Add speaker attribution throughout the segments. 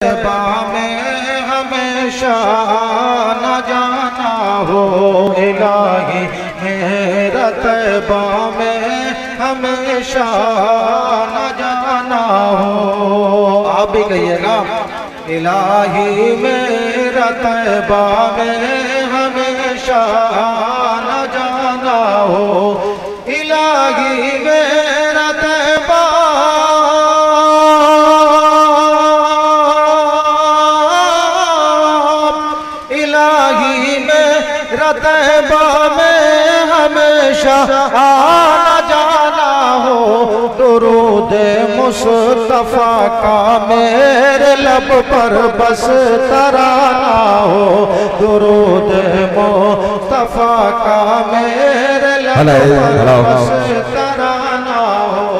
Speaker 1: तैबा में हमेशा न जाना हो। इलाही मेरा तैबा में हमेशा न जाना हो। आप भी कहिएगा इलाही मेरा तैबा में हमेशा न जाना हो। इलाही मेरा तैबा इलाही मेरा तैबा में हमेशा आना जाना हो। दुरूद मुस्तफा का मेरे लब पर बस तराना हो। दुरूद मुस्तफा का मेरे लब पर बस तराना हो।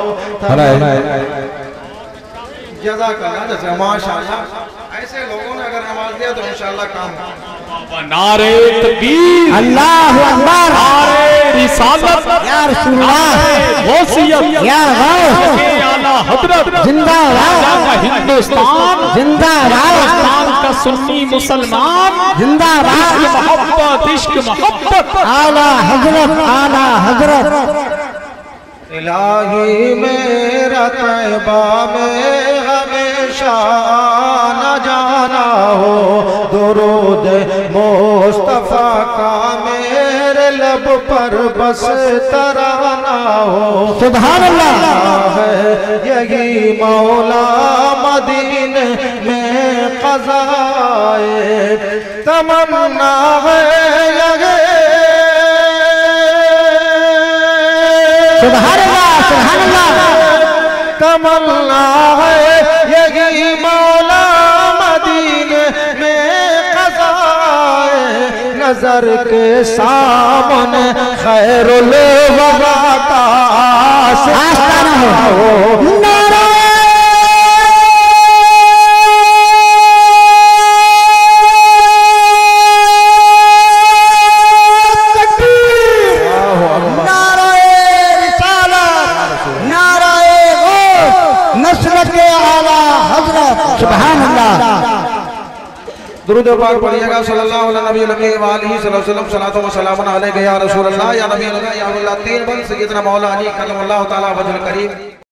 Speaker 1: जज़ाकल्लाह माशाअल्लाह। ऐसे लोगों ने अगर नमाज दिया तो इंशाअल्लाह काम।
Speaker 2: नारे तकबीर,
Speaker 3: अल्लाहु अकबर,
Speaker 2: नारे रिसालत,
Speaker 3: या रसूलुल्लाह,
Speaker 2: गौसियत,
Speaker 3: या गौस,
Speaker 2: आला हजरत
Speaker 3: जिंदाबाद,
Speaker 2: हिंदुस्तान
Speaker 3: जिंदाबाद,
Speaker 2: हिंदुस्तान का सुन्नी मुसलमान
Speaker 3: जिंदाबाद,
Speaker 2: मोहब्बत इश्क मोहब्बत,
Speaker 3: आला हजरत, आला हजरत।
Speaker 1: इलाही मेरा तैबा में हमेशा न जाना हो। दुरूद मुस्तफा का मेरे लब पर बस तराना हो।
Speaker 3: सुभान अल्लाह
Speaker 1: है यही मौला मदीने में क़ज़ाए तमन्ना है यही।
Speaker 3: सुभान अल्लाह, सुभान अल्लाह,
Speaker 1: तमन्ना है यही मौला मदीने में क़ज़ाए नजर के सामने खैरुल वरा का आस्ताना हो। दुरूद पाक पढ़िएगा सल्लल्लाहु अलैहि वसल्लम सलातो व सलामुन अलैका या रसूलल्लाह या नबी अल्लाह या अल्लाह। तीन बंद सैयदना मौला अली कल्लमल्लाहु तआला वजहुल करीम।